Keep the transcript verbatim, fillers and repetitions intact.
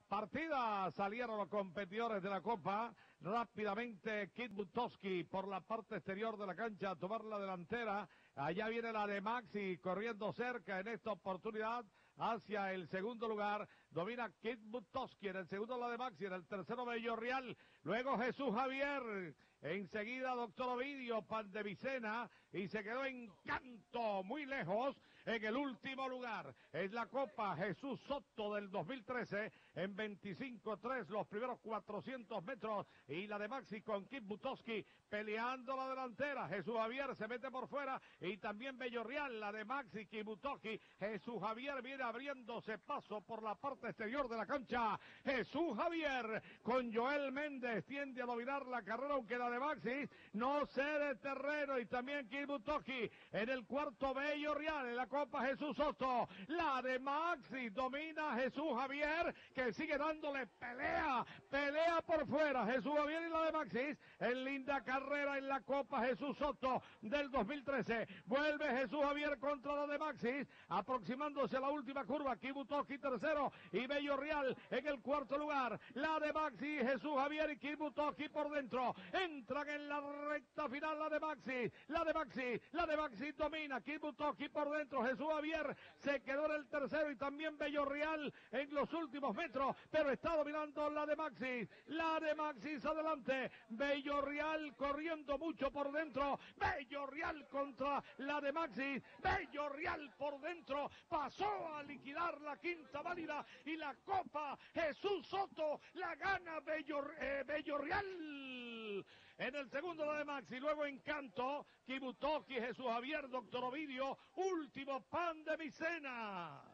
partida. Salieron los competidores de la Copa. Rápidamente Kit Butowski por la parte exterior de la cancha a tomar la delantera. Allá viene la de Maxi corriendo cerca en esta oportunidad hacia el segundo lugar. Domina Kit Butowski, en el segundo la de Maxi, en el tercero Bello Real. Luego Jesús Javier. Enseguida Doctor Ovidio, Pandevicena, y se quedó Encanto muy lejos en el último lugar. Es la Copa Jesús Soto del dos mil trece en veinticinco tres los primeros cuatrocientos metros, y la de Maxi con Kit Butowski peleando la delantera. Jesús Javier se mete por fuera y también Bello Real, la de Maxi, Kit Butowski. Jesús Javier viene abriéndose paso por la parte exterior de la cancha. Jesús Javier con Joel Méndez tiende a dominar la carrera, aunque la de Maxi no cede terreno, y también Kit Butowski en el cuarto. Bello Real en la Copa Jesús Soto. La de Maxi domina Jesús Javier, que sigue dándole pelea, pelea por fuera. Jesús Javier y la de Maxi en linda carrera en la Copa Jesús Soto del dos mil trece. Vuelve Jesús Javier contra la de Maxi, aproximándose a la última curva. Kit Butowski tercero y Bello Real en el cuarto lugar. La de Maxi, Jesús Javier y Kit Butowski por dentro. Entran en la recta final la de Maxi, la de Maxi, la de Maxi domina. Kit Butowski por dentro. Jesús Javier se quedó en el tercero y también Bello Real en los últimos metros, pero está dominando la de Maxi. La de Maxi adelante. Bello Real corriendo mucho por dentro. Bello Real contra la de Maxi. Bello Real por dentro. Pasó a liquidar la quinta válida y la Copa Jesús Soto la gana Bello, eh, Bello Real. En el segundo la de Maxi, luego Encanto, Kit Butowski, Jesús Javier, Doctor Ovidio, último Pandevicena.